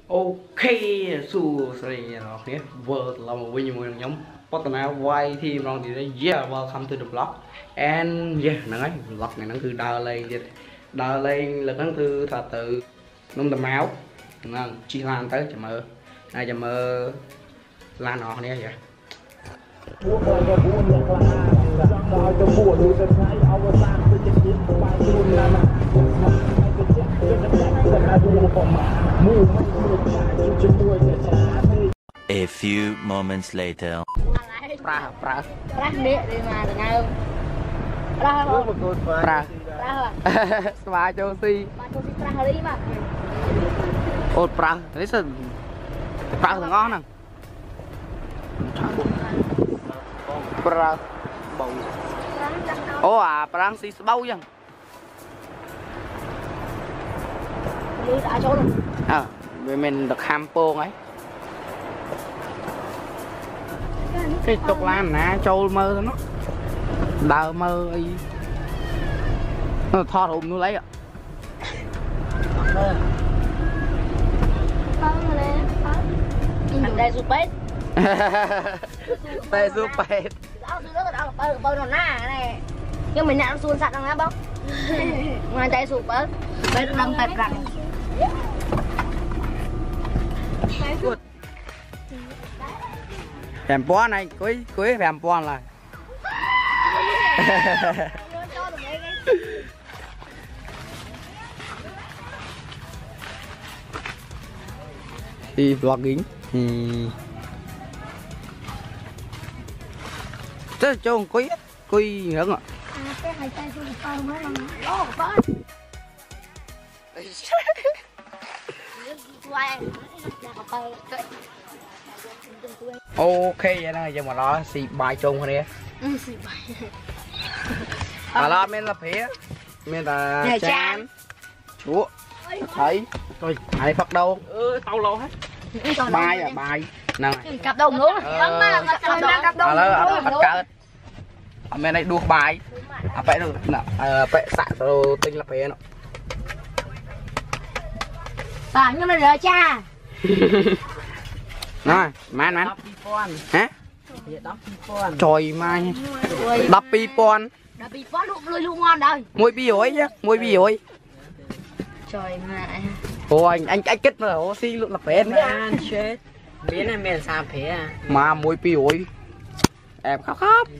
Ok, so sorry, okay. Vừa là một video mới nhóm partner quay thì mình thì đây, yeah, welcome to the vlog. And yeah, nói vlog này nó cứ đào lên là nó cứ thật từ nông tầm máu, ngon, chi lan tới chậm mơ, ai chậm mơ lan họ này vậy. A few moments later. Pra nè đi mà là ngay không? pra spa cho si Pra đi mà. Ôi pra, thế sao pra thì ngon nè. Pra bầu. Ô à, pra si bầu chứ. Đi đã chỗ rồi. À, vì mình được ham pôn ấy. Cái tục lan nè, trâu mơ nó đào mơ ấy. Nó thọt hùm nó lấy ạ. Đây giúp bếp. Tê giúp bếp. Bơ nó nà này. Nhưng mình nãy xuân sạch đang á bông. Ngoài tay sụp bớt. Bếp đâm tẹp răng. Phèm bó này, cuối phèm bó là đi vlogging chứ trông quý nữa ạ. Cái hai tay sụp bơ mới là lỗ bớt. Ok vậy đó, giờ mà đó xì bài chung thôi đi. Xì bài. À lo men là phía, men là chan, chúa, thấy, thôi, ai phát đâu, tao lâu hết. Bài à bài, nè. Cặp đồng nữa. Cặp đồng. Là bắt cỡ. Ở bên đây đua bài, à phải được, phải sạ rồi tinh là phía nó. À nhưng mà rửa cha. Nói, man. Hả? Trời mai. Đập pi pon. Đập pi pon luôn ngon đây. Môi bi ổi chứ, môi bi ổi. Trời mẹ. Ôi anh kết mà oxy luôn là phê nữa. Chết. Biến này mình sao phê à? Mà môi bi ổi. Em khóc.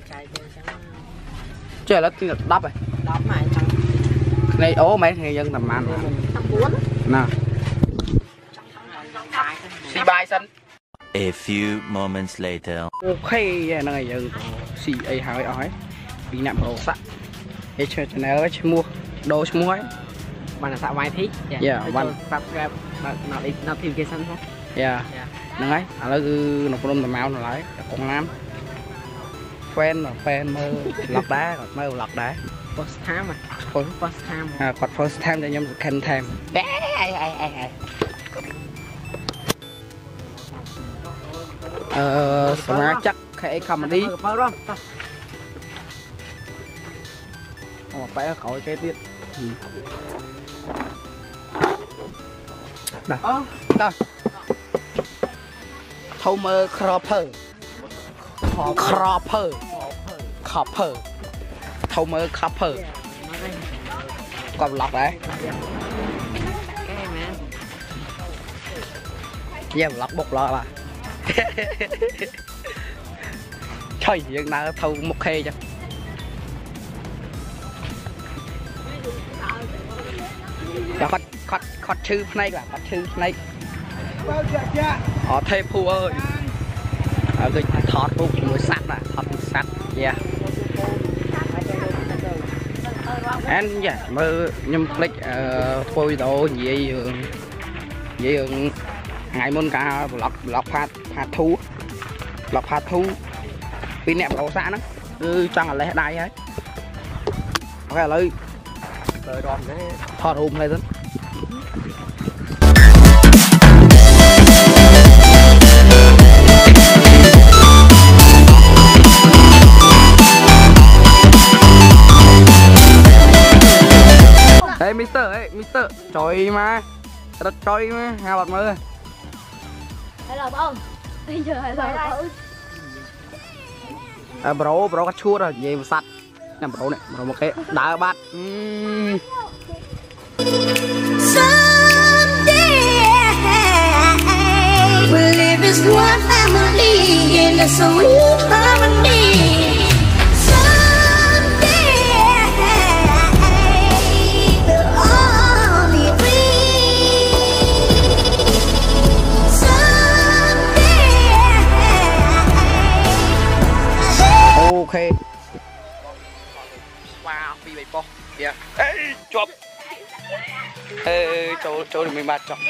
Trời là tin là đập rồi. Đập mà anh thằng. Này ố mấy người dân tầm ăn. Tầm 4. Nè. Xì bài xanh. A few moments later. Ok, này dân xì ấy hỏi. Bị nạm đồ sạ. Để cho nó mua đồ mua ấy. Bạn là sao vài thích? Dạ, bạn subscribe nó tìm kia sẵn thôi. dạ nâng ấy là cứ nó cũng máu nó lấy còn làm fan mơ lọt đá còn mơ lọt đá First time à? First time. À còn first time cho nhóm second time smart chắc khẽ comedy phải khỏi cái tiết đó Thomer Cropper Thomer Cropper còn lọc đấy giờ lọc bột lọ mà trời hiện nào thâu một khê chứ cho khót chư này là khót chư này họ thêm phu ơi ở cái thọt phu người sắt à thọt sắt yeah anh dạ mơ nhâm click phôi đồ gì ngày môn cả lọc phạt thu pin nẹp đầu xã nó cứ chẳng là lấy đai ấy ok lấy đòn cái thọt hùm này thôi. Ê Mister Mister trời mà đất trời mà hai bật mơ Hello bông. Bây giờ hello bro bro cắt chua rồi về sạch nè bro này bro một cái đá bát We live as one family in a sweet harmony. Someday we'll all be free. Someday. ok wow bị bậy po yeah ê chọp ê chỗ mình bà chọp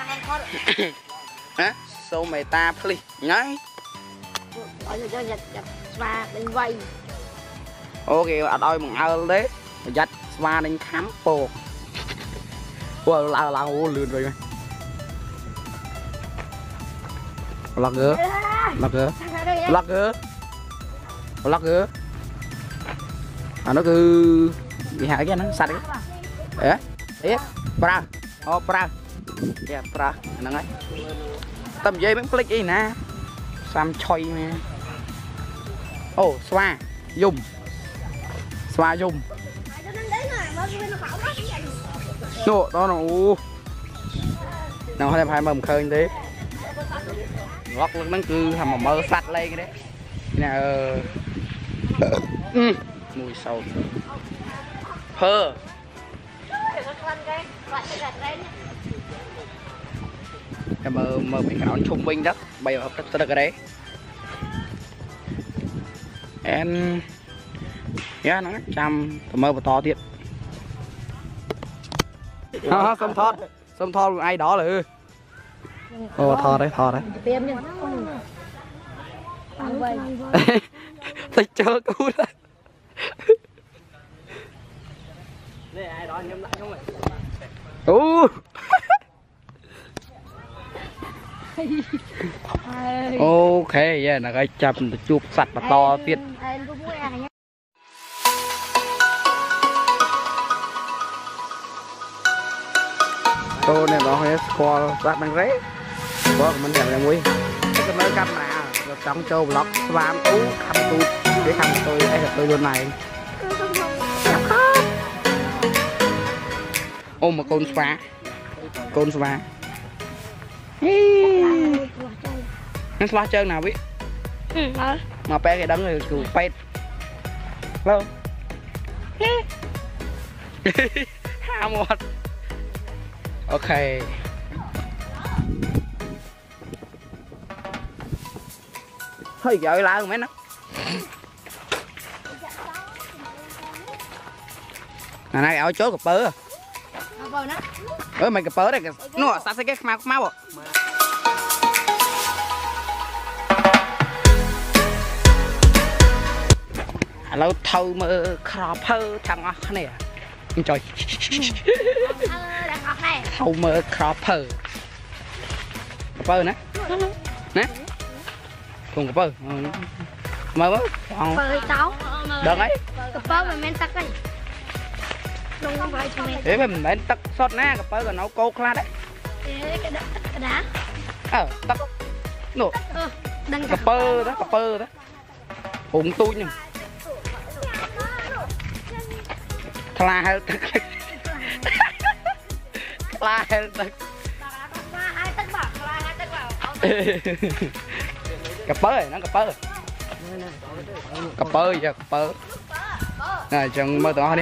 hả sâu mày ta please nhái cho giật và đánh vay. ok ở đây mình ao đấy giật và đánh khám bồ wow là ô lươn rồi lắc gỡ nó cứ bị hại cái nó sạch đấy đấy pra pra yeah pra nó ngay tầm dây bánh click gì nè sam choi nè ô xoa dùng nộ đó nó nào phải mầm khơi thế lót nó cứ làm mà mơ sạch lên cái đấy nè mùi sâu phơ mơ mình cái nó trung bình đó bây giờ hợp tất cả cái đấy em nó chăm mơ và to thiệt xâm thon ai đó là ô thò đấy thích chơi cú đấy đây ai đó nhâm lại không mày ok yeah là cái chập chụp sạch và to tiết tôi này nó hơi squall sát bằng rễ có mình đẹp là nguy cái nơi cam nào trong châu vlog spam khăm tôi để khăm tôi đây là tôi luôn này ôm một con xóa nó xóa chân nào biết mà bé cái đấng rồi cù pet lâu ha một ok hơi giỏi lá mấy nó này áo chốt cặp bơ mày cặp bơ đây nó sao sẽ cái máu lâu thâu mơ crop hơ thằng óc này trời thâu mơ crop hơ cặp bơ nè cùng cặp bơ mơ còn đợt ấy cặp bơ mà men tắc ấy để mình men tắc sót nè cặp bơ còn nấu cô khla đấy cái đá tắc nổ cặp bơ đó hùng tôi nhỉ khla hay tắc khla hay tắc cặp bơ này nó cặp bơ này chẳng mơ tao đi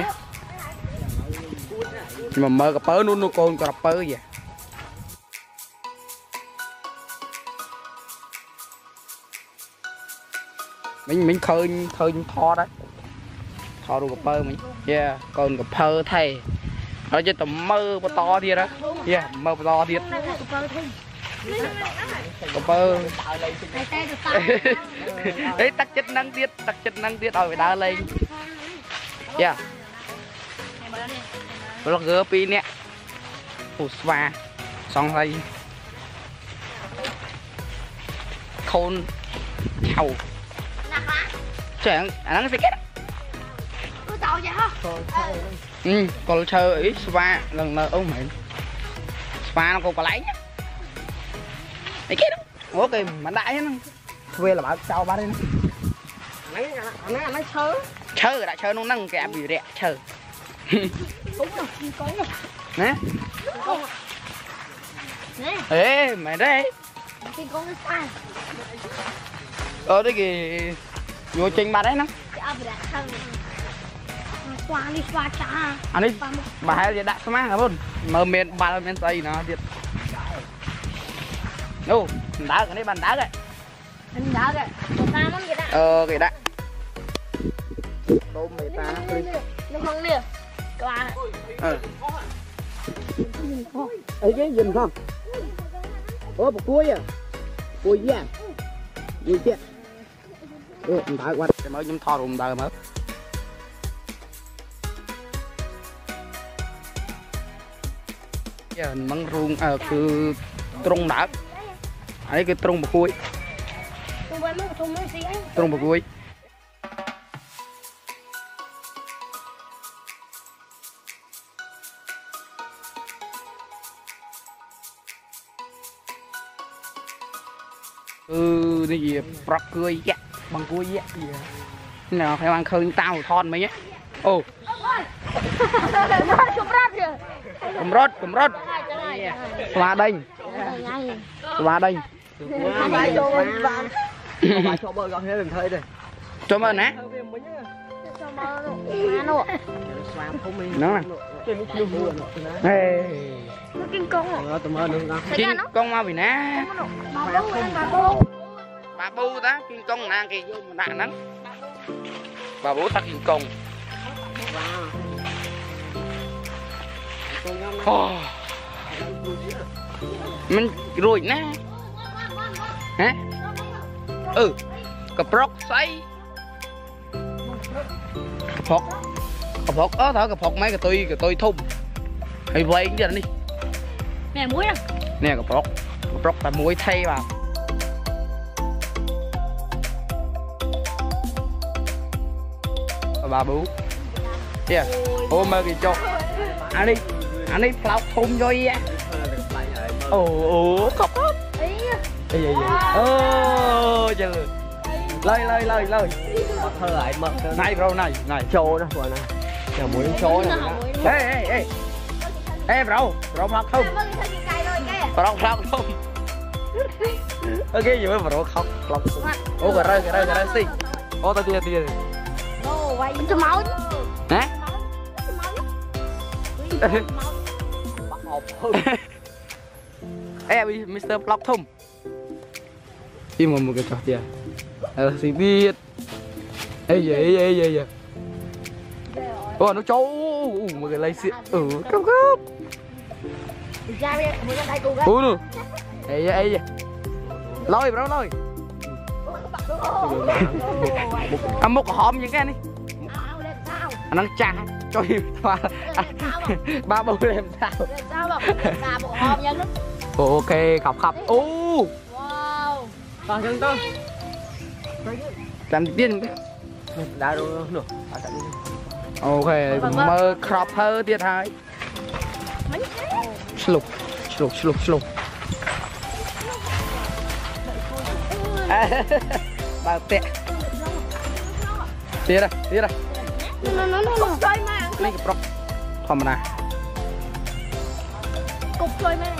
nhưng mà mơ cặp bơ nó con cặp bơ vậy mình khơi tho đấy tho đồ cặp bơ mình yeah còn cặp bơ thầy nó cho tầm mơ to thiệt đó yeah mơ to thiệt cặp bơ đấy tắc chất năng tiết rồi phải đá lên yeah blogger pi nè spa xong rồi khôn chầu chẳng nó phải kết còn chơi ít spa lần nào ông mày spa nó còn có lấy nhá cái kết ok mà đại nó về là bảo chào ba đây nó chớ chơi đã chơi nó nâng cái bị rẻ chơi Đúng rồi, có rồi. nè Nè, ê mày đây cái con nó sai. đây kì vô trình bà đấy nó Cái ấp đã thằng. Xoa đi xoa cha. anh đi bà hay gì đã sao má luôn mà miền bà miền tây nó thiệt đâu đá cái này bàn đá kìa Anh đá kìa. Một ta lắm kìa đã. kìa đã đâu mày ta Nó không nè. Qua. ấy cái dừng không một cuối à cuối gì à gì chứ mình đá qua cái mới chúng thò rồi mình đá mới giờ măng ruộng cứ trung đá ấy cái trung một cuối trung một cuối cái gì bọc cười dạ bằng cuối dạ gì nào phải ăn khơi tao thon mấy nhé ô cầm rốt qua đây cho bơ gọn thế đừng thấy đây cho mơ nè nó nè Kinh công kinh công mau vì nè bà bu ta kinh công nàng kì vô mà đạn nắng bà bố ta kinh công mình rồi nè hả cặp róc xoay cặp phọc thở cặp phọc mấy cái tôi thùng hay vậy cái gì đi nè muối nè nè cặp róc là muối thay vào bà bú yeah ôm mơ kì cho anh đi phao thùng cho ý á ồ cọc hết trời lời thơ lại mơ này bro này trâu đó rồi này giờ muốn trâu này ê bro phao thùng bro phao thùng ok gì mới bro khóc ô cái đây xí ô tao tia cho máu hả ê Mr. Block thùng đi một cái trò kìa thì biết ê ô nó trâu một cái lấy xịn cấp nữa ê lôi bro lôi ăn một hòm những cái này anh đang trả cho hiệp ba bầu làm sao ok khóc wow còn chân tôi làm tiên đã rồi nữa ok mơ crop hơi tiệt hai slục bao tệ tía đây nó chơi mà lấy cái prop thòm nè cục chơi mà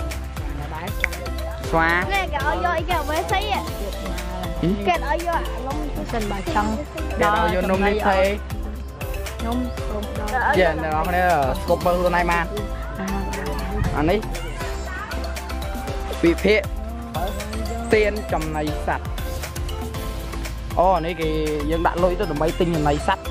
xóa nè cái ở vô cái với thấy à cái ở vô lông sình bà chân đó vô nông đi thấy nông giờ nó này cục bơ này mà anh ấy bị phê tiền trong này sạch này cái dân đã lôi tới máy tinh này sạch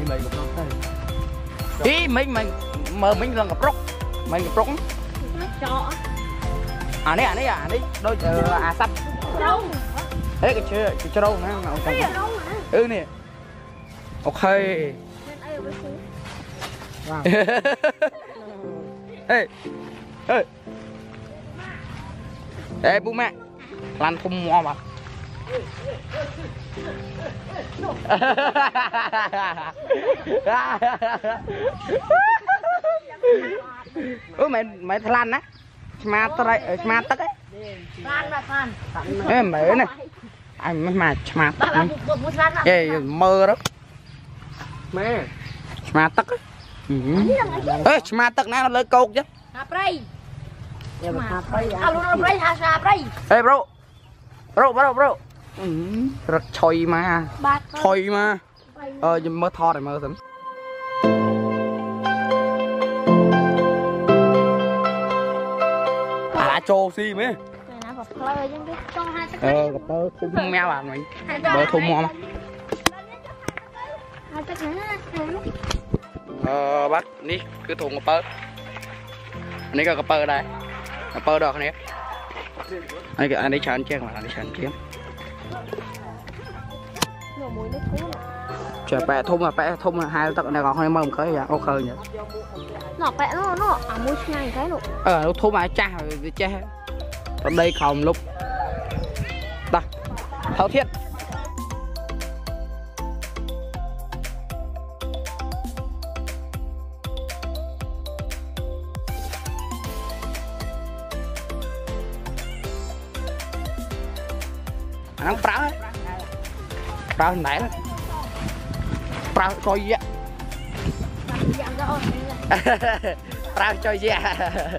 ý mình mờ mình lần gặp rốc mình gặp rốc cho anh ấy đôi sạch thế cái trâu nữa nè ok ê bố mẹ lan thùng mua mà mày lan á mà tất ấy Lan ra con. em mẹ này anh mà smart Bạn là buộc muốn lan ra. ê mơ đó mẹ smart tắc á ê smart tắc nó lấy cột chứ Hả prey. À luôn rồi prey ha prey. ê bro rất choi mà Bát. choi mà mơ thò này mơ sẵn trô xi mấy gặp tơ thùng mèo à mày bơ thùng mò mà bắt ní cái thùng cặp ní cái cặp đây cặp đỏ này anh đi chán chén mà anh đi chán chén chờ bẹ thùng là hai tấc này còn hơi mơm cái vậy ok nhỉ nó bẹ nó à mua ngay cái luôn nó thùng mà cha rồi cha ở đây không lúc ta thao thiết nó prao nãy đó prao coi gì á prao chơi gì à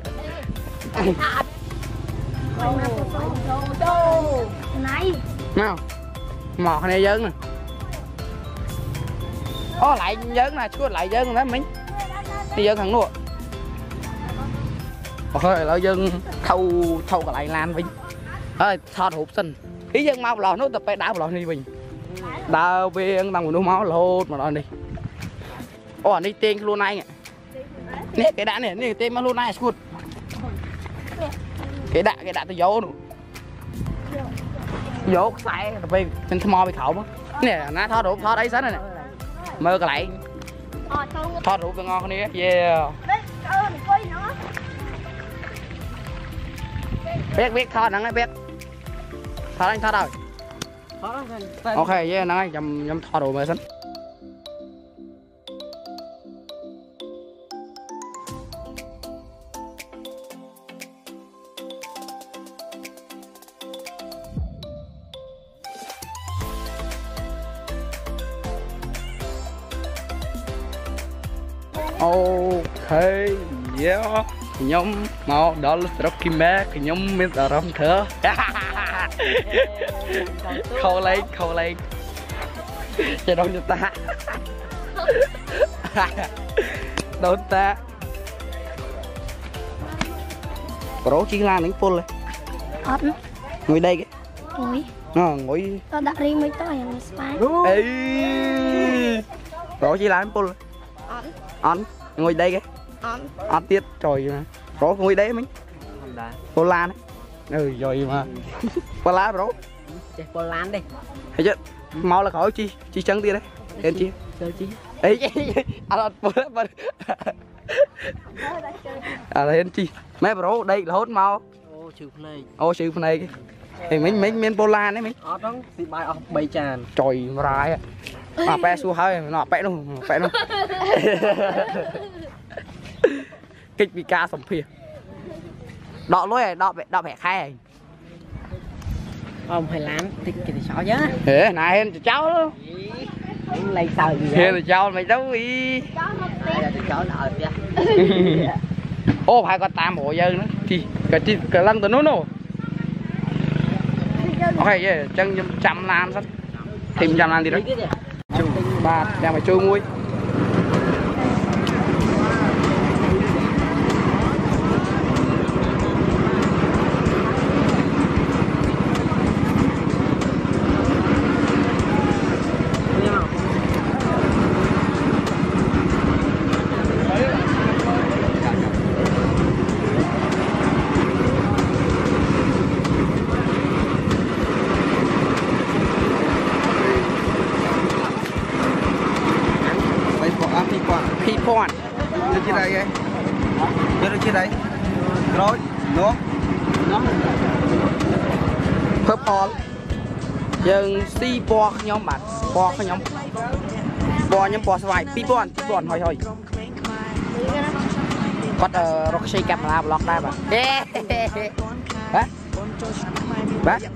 này nào mọt này dớn nè lại dớn nè chú lại dớn đó mình đi dớn thằng luôn thôi lại dớn thâu cái lại lan vinh ơi thọt hụt sinh ý dân mau lò nó tập phải đá lò đi vinh đào viên bằng một máu lột mà nó đi đi tên luôn này nè cái đá này tên mà luôn này sụt cái đá tôi giấu nữa vô sai về trên thò bị khẩu nè nó thò đủ thò đấy sẵn rồi nè mơ cái lại thò đủ ngon con đi yeah biết thò nắng biết thò anh thò rồi ok yeah nắng nhầm thò đủ mơ sẵn ok yeah nhóm mau đó là Rocky Mac nhóm mình ở trong thở khâu lên cho đông cho ta đốt ta bro chỉ là những phun này ngồi đây cái ngồi tao đặt đi mấy tao em spy bro chỉ là những phun anh ngồi đây cái ăn tiết trời mà bro ngồi đấy mình Poland đấy rồi mà Poland bro Poland đi thấy chưa mau là khỏi chi trắng tia đấy em chi chi ấy là em chi mấy bro đây là hốt mau chữ này thì mình Poland đấy mình đóng thì bài bay tràn trời rai mà pe xua hơi nó pe luôn kịch bị ca sòng phìa đọ lối đọ bẻ khai ông phải làm thì sợ chứ thế này em cháu đó lấy sao gì thế là cháu mày đâu đi cháu nợ kìa ô phải có 8 bộ dân nữa thì cái lăng từ nó nổ ok vậy chân trăm lan sắt tìm trăm lan đi đó ba đang phải chơi muối P-Point được chưa đây vậy? Được chưa đây? Rồi, nó Purple dừng si bo nhóm bạn bo cái nhóm bo nhóm bo xoay P-Point thôi có Roxy camera block đây mà hả? bác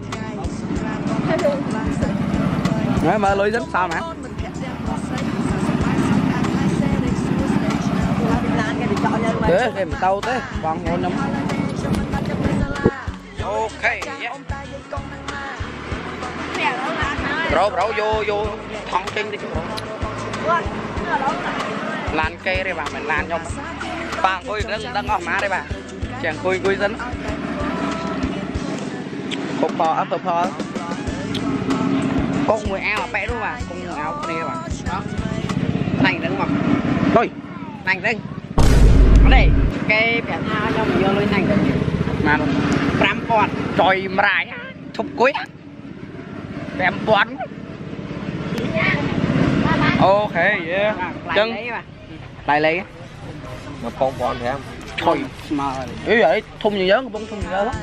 nói mở lưới dính sao mà thế cái mình tao thế còn ngồi nằm ok yeah. Bro vô thong kinh đi chứ bro lan cây đây bà mình lan nhau bà ôi đang ngọc má đây bà chàng cùi dính cục bò ấp tập phò con người ao bẻ đúng mà con người ao này các bạn đó này đứng mà thôi này đứng ở đây cái bẻ thao cho mình vô lên này được mà pram con trời mày thục cuối bẻ bón ok yeah chân lại lấy mà con bòn thì em thôi mà ý vậy thun nhiều lớn bông thun nhiều lớn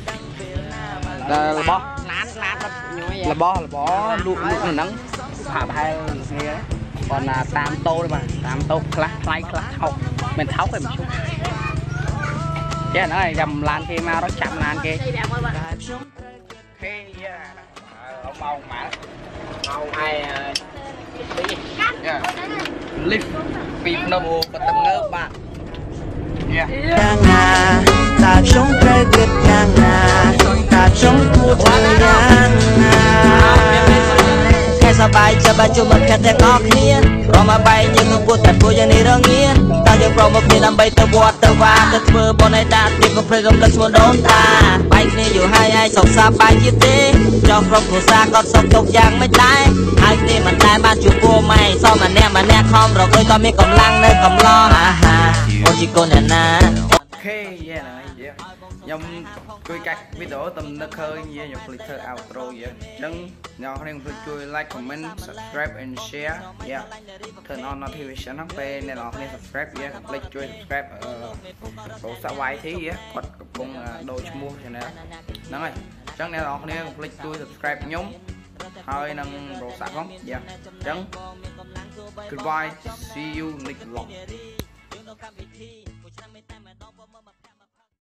là bó là bó lụa là nắng hạ hai nghe còn là tam tô đấy mà tam tô class học mình tháo cái một chút chứ nó này dầm lan kia mà nó chậm lan kia màu mã màu hay lift phim nó bù có tầm ngơ bạn ta sống cây việt ta sống thua thờiสบายจะบรรจุมันแค่แต่งออกเนี้ยเรามาใบยังต้องปวดแต่ปวดอย่างนี้เรื่องเงี้ยตายังเรามาเปลี่ยนลำใบตะวัดตะวาตะเฟือบนในตาติดกับเพลงกำลังชวนโดนตาใบนี้อยู่ให้ไอ้สองสามใบยิบตีจอกรบหัวซาก็สกตกยังไม่ได้ไอ้นี่มันได้บ้านจูบัวไม่ซ่อมมันแน่คอมเราเคยตอนมีกำลังในกำล้อโอจิโกนนะ ok yeah này nhom cùi cạch video tầm nước hơi như nhom click thơ outro vậy đừng nhỏ hơn cùi like comment subscribe and share yeah turn on notification nó về nên nó nên subscribe yeah click cùi subscribe số sao vài thế yeah quật cùng đồ mua cho nên đó rồi chẳng nên nó nên click cùi subscribe nhóm hơi năng đồ sạc không yeah chẳng goodbye see you next vlog